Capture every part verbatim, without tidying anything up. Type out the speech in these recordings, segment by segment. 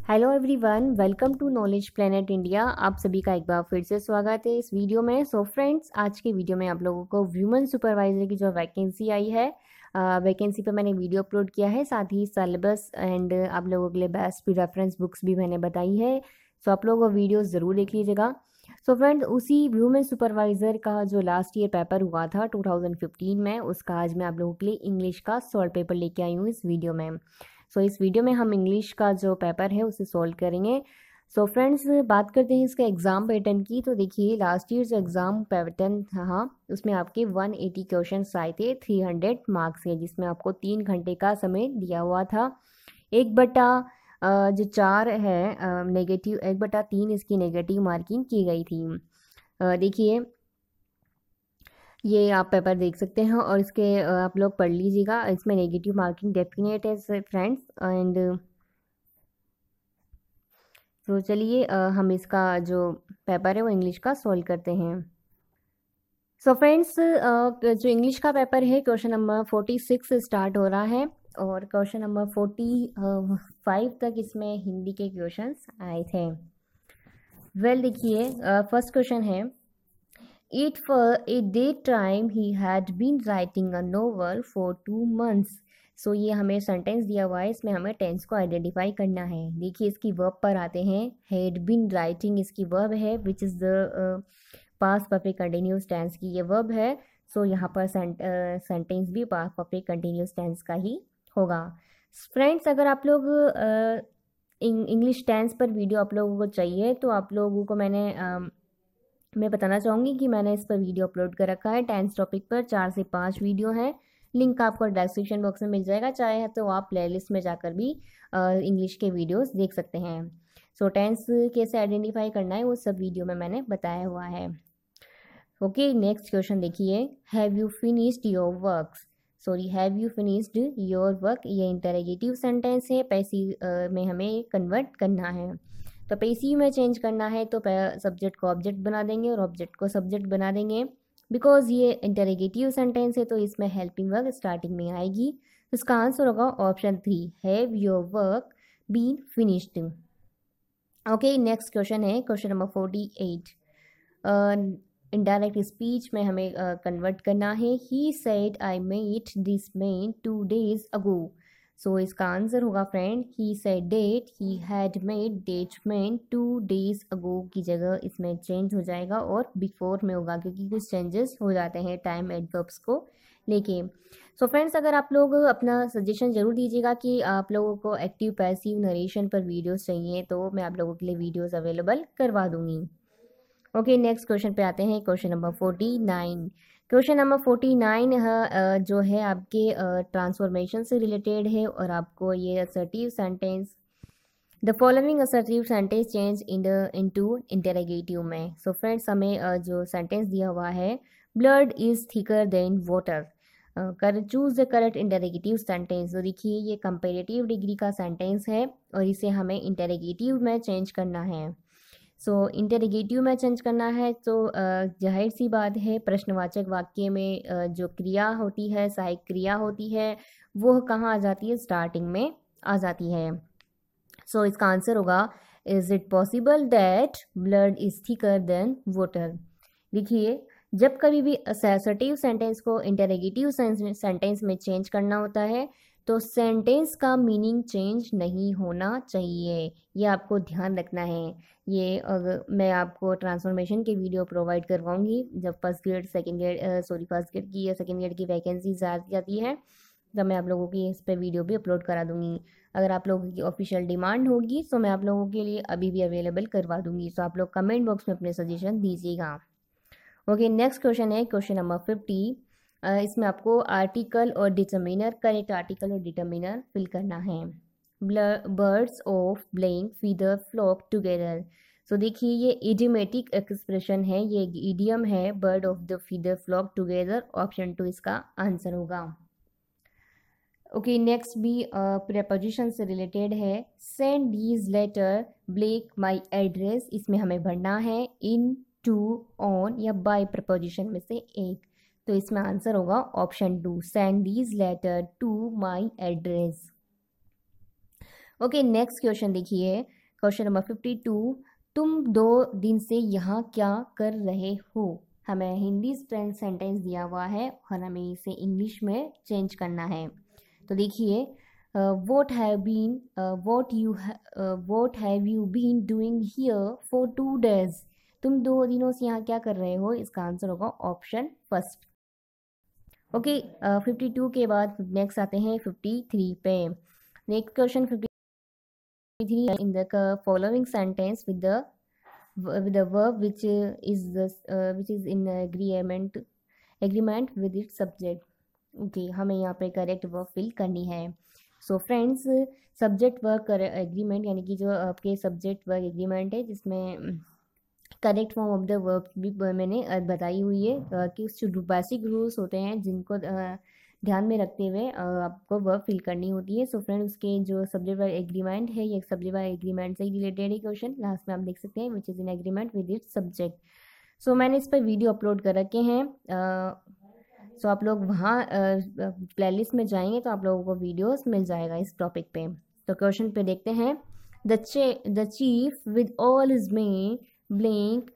Hello everyone, welcome to knowledge planet India. आप सभी का एक बार फिर से स्वागत है इस वीडियो में। सो फ्रेंड्स, आज के वीडियो में आप लोगों को वुमेन सुपरवाइजर की जो वैकेंसी आई है, वैकेंसी पे मैंने वीडियो अपलोड किया है, साथ ही सिलेबस एंड आप लोगों के लिए बेस्ट रेफरेंस बुक्स भी मैंने बताई है। सो आप लोग वो वीडियो ज़रूर देख लीजिएगा। सो फ्रेंड्स, उसी वुमेन सुपरवाइज़र का जो लास्ट ईयर पेपर हुआ था टू थाउजेंड फिफ्टीन में, उसका आज मैं आप लोगों के लिए इंग्लिश का सॉल्व पेपर लेके आई हूँ इस वीडियो में। सो so, इस वीडियो में हम इंग्लिश का जो पेपर है उसे सॉल्व करेंगे। सो so, फ्रेंड्स, बात करते हैं इसका एग्ज़ाम पैटर्न की। तो देखिए, लास्ट ईयर जो एग्ज़ाम पैटर्न था उसमें आपके वन एटी क्वेश्चन आए थे, थ्री हंड्रेड मार्क्स के, जिसमें आपको तीन घंटे का समय दिया हुआ था। एक बटा अ, जो चार है नेगेटिव, एक बटा तीन इसकी नेगेटिव मार्किंग की गई थी। अ, देखिए, ये आप पेपर देख सकते हैं और इसके अ, आप लोग पढ़ लीजिएगा। इसमें नेगेटिव मार्किंग डेफिनेट है फ्रेंड्स। एंड तो चलिए अ, हम इसका जो पेपर है वो इंग्लिश का सॉल्व करते हैं। सो फ्रेंड्स, जो इंग्लिश का पेपर है, क्वेश्चन नंबर फोर्टी सिक्स से स्टार्ट हो रहा है और क्वेश्चन नंबर फोर्टी फाइव तक इसमें हिंदी के क्वेश्चंस आए थे। वेल well, देखिए, फर्स्ट क्वेश्चन है, It for a daytime he had been writing a novel for two months. So so, ये हमें सेंटेंस दिया हुआ है, इसमें हमें टेंस को आइडेंटिफाई करना है। देखिए, इसकी वर्ब पर आते हैं। हैड बीन राइटिंग इसकी वर्ब है, which is the past perfect continuous tense की ये वर्ब है। सो so, यहाँ पर सेंटेंस uh, भी पास्ट परफेक्ट कंटिन्यूस टेंस का ही होगा। फ्रेंड्स, अगर आप लोग इंग्लिश uh, टेंस पर वीडियो आप लोगों को चाहिए तो आप लोगों को मैंने uh, मैं बताना चाहूँगी कि मैंने इस पर वीडियो अपलोड कर रखा है। टेंस टॉपिक पर चार से पाँच वीडियो हैं, लिंक आपको डिस्क्रिप्शन बॉक्स में मिल जाएगा। चाहे तो आप प्लेलिस्ट में जाकर भी इंग्लिश के वीडियोस देख सकते हैं। सो so, टेंस कैसे आइडेंटिफाई करना है वो सब वीडियो में मैंने बताया हुआ है। ओके, नेक्स्ट क्वेश्चन देखिए, have you finished your works. Sorry, have you finished your work, ये इंटरोगेटिव सेंटेंस है, पैसिव में हमें कन्वर्ट करना है। तो पैसिव में चेंज करना है तो सब्जेक्ट को ऑब्जेक्ट बना देंगे और ऑब्जेक्ट को सब्जेक्ट बना देंगे। बिकॉज ये इंटरोगेटिव सेंटेंस है तो इसमें हेल्पिंग वर्क स्टार्टिंग में आएगी। इसका आंसर होगा option three, have your work been finished. Okay, next question है question number forty eight. Indirect speech में हमें कन्वर्ट uh, करना है। He said I met this man two days ago. So इसका आंसर होगा friend, he said that, he had made that man two days ago की जगह इसमें change हो जाएगा और बिफोर में होगा, क्योंकि कुछ चेंजेस हो जाते हैं टाइम एडवर्ब्स को लेके। सो so फ्रेंड्स, अगर आप लोग अपना सजेशन जरूर दीजिएगा कि आप लोगों को एक्टिव पैसिव नरेशन पर वीडियोस चाहिए तो मैं आप लोगों के लिए वीडियोस अवेलेबल करवा दूंगी। ओके, नेक्स्ट क्वेश्चन पे आते हैं, question number forty nine. Question number forty nine जो है आपके ट्रांसफॉर्मेशन से रिलेटेड है और आपको ये assertive sentence, the following assertive sentence change in the into interrogative में। सो फ्रेंड्स, हमें uh, जो सेंटेंस दिया हुआ है, blood is thicker than water, कर choose the correct interrogative sentence. तो देखिए, ये कंपेरेटिव डिग्री का सेंटेंस है और इसे हमें इंटरोगेटिव में चेंज करना है। सो so, इंटरोगेटिव में चेंज करना है तो जाहिर सी बात है, प्रश्नवाचक वाक्य में जो क्रिया होती है, सहायक क्रिया होती है, वो कहाँ आ जाती है, स्टार्टिंग में आ जाती है। सो so, इसका आंसर होगा, is it possible that blood is thicker than water. देखिए, जब कभी भी असर्टिव सेंटेंस को इंटरोगेटिव सेंटेंस में चेंज करना होता है तो सेंटेंस का मीनिंग चेंज नहीं होना चाहिए, ये आपको ध्यान रखना है। ये अगर मैं आपको ट्रांसफॉर्मेशन के वीडियो प्रोवाइड करवाऊंगी जब first grade second grade sorry first grade की या सेकंड ग्रेड की वैकेंसी जाती है, तब मैं आप लोगों की इस पर वीडियो भी अपलोड करा दूंगी। अगर आप लोगों की ऑफिशियल डिमांड होगी तो मैं आप लोगों के लिए अभी भी अवेलेबल करवा दूंगी। तो आप लोग कमेंट बॉक्स में अपने सजेशन दीजिएगा। ओके, नेक्स्ट क्वेश्चन है क्वेश्चन नंबर फिफ्टी। इसमें आपको आर्टिकल और डिटर्मिनर, करेक्ट आर्टिकल और डिटर्मिनर फिल करना है। Birds of blank feather flock together. So देखिए, ये इडियोमेटिक एक्सप्रेशन है, ये इडियम है, bird of the feather flock together. Option two इसका आंसर होगा। ओके, नेक्स्ट भी प्रेपोजिशन से रिलेटेड है। Send these letter blank my address, इसमें हमें भरना है इन, टू, ऑन या बाय प्रपोजिशन में से एक। तो इसमें आंसर होगा option two, send these letter to my address. Okay, next question देखिए, क्वेश्चन नंबर फिफ्टी टू, तुम दो दिन से यहाँ क्या कर रहे हो। हमें हिंदी सेंटेंस दिया हुआ है और हमें इसे इंग्लिश में चेंज करना है। तो देखिए, what have been what you what have you been doing here for two days. तुम दो दिनों से यहाँ क्या कर रहे हो, इसका आंसर होगा option first. Okay, fifty two के बाद नेक्स्ट आते हैं फिफ्टी थ्री पे। Next question fifty three, in the following sentence with the with the verb which uh, is the uh, which is in agreement agreement with its subject। Okay, हमें यहाँ पे correct verb fill करनी है। So friends, subject verb agreement यानी कि जो आपके subject verb agreement है जिसमें correct form of the verb भी मैंने बताई हुई है कि जो बेसिक रूल्स होते हैं जिनको ध्यान में रखते हुए आपको वर्ब फिल करनी होती है। सो फ्रेंड, उसके जो सब्जेक्ट वर्ब एग्रीमेंट है, ये सब्जेक्ट वर्ब एग्रीमेंट से रिलेटेड है क्वेश्चन, लास्ट में आप देख सकते हैं which is in agreement with its subject. So मैंने इस पर वीडियो अपलोड कर रखे हैं। सो so, आप लोग वहाँ प्लेलिस्ट में जाएंगे तो आप लोगों को वीडियोस मिल जाएगा इस टॉपिक पे। तो क्वेश्चन पे देखते हैं, the the chief with all is में ब्लैंक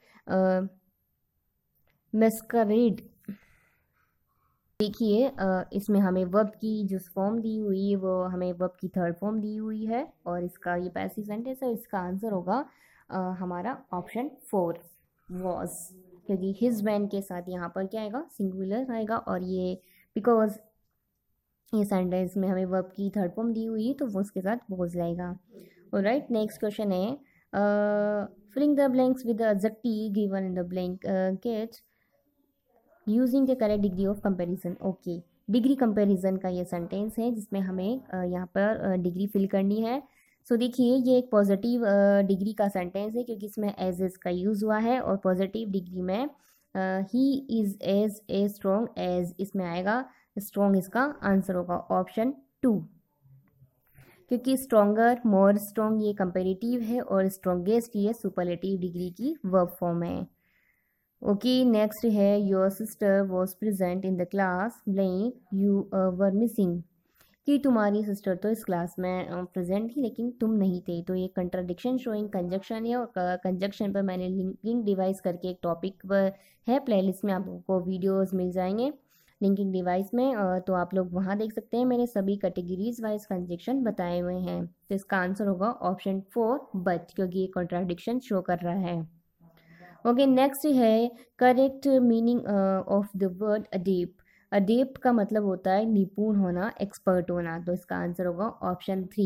मैस्करेड। देखिए, इसमें हमें वर्ब की जो फॉर्म दी हुई है वो हमें वर्ब की थर्ड फॉर्म दी हुई है और इसका ये पैसिव सेंटेंस है। इसका आंसर होगा आ, हमारा ऑप्शन फोर वॉज, क्योंकि हिज वैन के साथ यहाँ पर क्या आएगा, सिंगुलर आएगा और ये बिकॉज ये सेंटेंस में हमें वर्ब की थर्ड फॉर्म दी हुई है तो वो उसके साथ वॉज लाएगा। ऑलराइट, नेक्स्ट क्वेश्चन है, filling the blanks with the adjective given in the blanket using the correct degree of comparison. Okay, degree comparison का ये सेंटेंस है जिसमें हमें यहाँ पर डिग्री फिल करनी है। सो so, देखिए, ये एक पॉजिटिव डिग्री का सेंटेंस है क्योंकि इसमें एज एज का यूज़ हुआ है और पॉजिटिव डिग्री में he is as a strong as इसमें आएगा। स्ट्रॉन्ग इसका आंसर होगा ऑप्शन टू, क्योंकि स्ट्रॉन्गर, मोर स्ट्रॉन्ग ये कंपेरेटिव है और स्ट्रॉन्गेस्ट ये सुपरलेटिव डिग्री की वर्ब फॉर्म है। ओके, नेक्स्ट है, your sister was present in the class blank you were missing. कि तुम्हारी सिस्टर तो इस क्लास में प्रेजेंट थी लेकिन तुम नहीं थे। तो ये कंट्राडिक्शन शोइंग कंजक्शन है और कंजक्शन पर मैंने लिंकिंग डिवाइस करके एक टॉपिक है, प्लेलिस्ट में आपको वीडियोस मिल जाएंगे लिंकिंग डिवाइस में, तो आप लोग वहाँ देख सकते हैं। मैंने सभी कैटेगरीज वाइज कंजक्शन बताए हुए हैं। तो इसका आंसर होगा ऑप्शन फोर बट, क्योंकि ये कॉन्ट्राडिक्शन शो कर रहा है। ओके, नेक्स्ट है correct meaning of the word adept. Adept का मतलब होता है निपुण होना, एक्सपर्ट होना। तो इसका आंसर होगा ऑप्शन थ्री।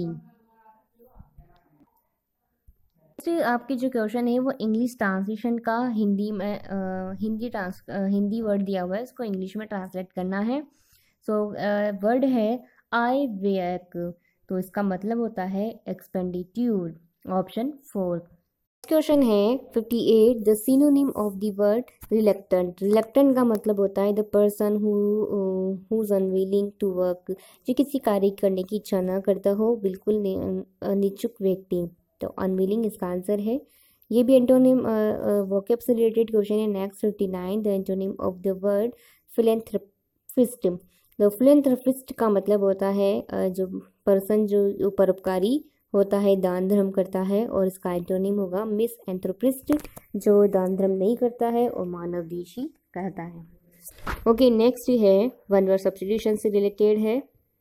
आपके जो क्वेश्चन है वो इंग्लिश ट्रांसलेशन का हिंदी में आ, हिंदी ट्रांस हिंदी वर्ड दिया हुआ है, इसको इंग्लिश में ट्रांसलेट करना है। सो so, वर्ड है आई वेक, तो इसका मतलब होता है एक्सपेंडिट्यूर, ऑप्शन फोर। क्वेश्चन है fifty eight, the synonym of the word reluctant. Reluctant का मतलब होता है the person who whose unwilling to work, जो किसी कार्य करने की इच्छा ना करता हो, बिल्कुल अनिच्छुक व्यक्ति। तो अनविलिंग इसका आंसर है। ये भी एंटोनिम वोकैब से रिलेटेड क्वेश्चन है। Next fifty nine, the antonym of the word philanthropist. The philanthropist का मतलब होता है जो पर्सन जो परोपकारी होता है, दान धर्म करता है, और इसका एंटोनिम होगा मिस एंथ्रोपिस्ट, जो दान धर्म नहीं करता है और मानवद्वेषी कहता है। ओके, नेक्स्ट है वन वर्ड सब्स्टिट्यूशन से रिलेटेड है।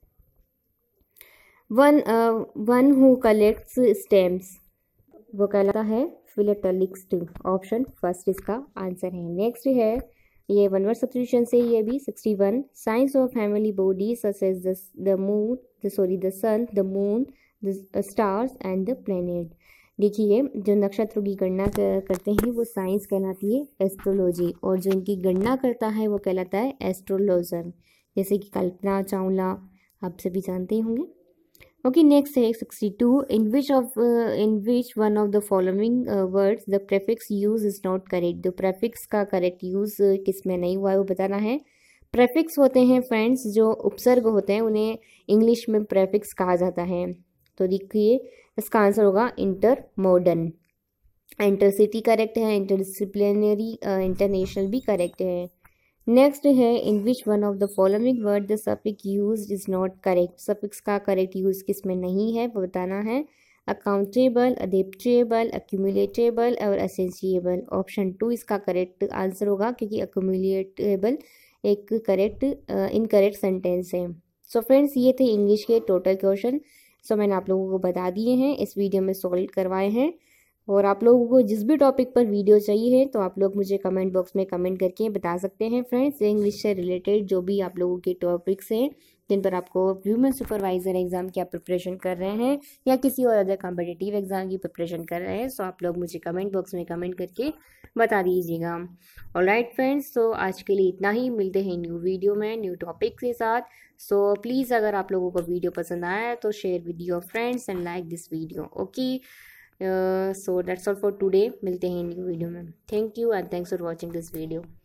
One one who collects stamps, वो कहलाता है फिलेटलिस्ट, ऑप्शन फर्स्ट इसका आंसर है। नेक्स्ट है ये वन वर्ड सब्स्टिट्यूशन से, ये भी sixty one, science of heavenly body such as the moon sorry the sun, the moon, the stars and the planet. देखिए, जो नक्षत्रों की गणना करते हैं वो साइंस कहलाती है एस्ट्रोलॉजी, और जो इनकी गणना करता है वो कहलाता है एस्ट्रोलॉजर, जैसे कि कल्पना चावला आप सभी जानते होंगे। ओके, नेक्स्ट है sixty two, in which of in which one of the following words the prefix use is not correct. जो प्रेफिक्स का करेक्ट यूज किस में नहीं हुआ है वो बताना है। प्रेफिक्स होते हैं फ्रेंड्स जो उपसर्ग होते हैं, उन्हें इंग्लिश में प्रेफिक्स कहा जाता है। तो देखिए, इसका आंसर होगा इंटर मॉडर्न। इंटरसिटी करेक्ट है, इंटरडिसिप्लिनरी इंटरनेशनल भी करेक्ट है। नेक्स्ट है in which one of the following word the suffix use is not correct. Suffix का करेक्ट यूज किस में नहीं है वो बताना है। अकाउंटेबल, अडेप्टेबल, अक्यूमुलेटेबल और असेंशिएबल। ऑप्शन टू इसका करेक्ट आंसर होगा, क्योंकि अक्यूमुलेटेबल एक करेक्ट इनकरेक्ट सेंटेंस है। सो फ्रेंड्स, ये थे इंग्लिश के टोटल क्वेश्चन। सो मैंने आप लोगों को बता दिए हैं, इस वीडियो में सॉल्व करवाए हैं। और आप लोगों को जिस भी टॉपिक पर वीडियो चाहिए है तो आप लोग मुझे कमेंट बॉक्स में कमेंट करके बता सकते हैं फ्रेंड्स। इंग्लिश से रिलेटेड जो भी आप लोगों के टॉपिक्स हैं जिन पर आपको वुमेन सुपरवाइजर एग्जाम की आप प्रिपरेशन कर रहे हैं या किसी और अदर कॉम्पिटिटिव एग्जाम की प्रिपरेशन कर रहे हैं, सो आप लोग मुझे कमेंट बॉक्स में कमेंट करके बता दीजिएगा। ऑलराइट फ्रेंड्स, तो आज के लिए इतना ही। मिलते हैं न्यू वीडियो में न्यू टॉपिक के साथ। सो प्लीज़ अगर आप लोगों को वीडियो पसंद आया तो share with your friends and like this video. Okay, so that's all for today. मिलते हैं न्यू वीडियो में। Thank you and thanks for watching this video.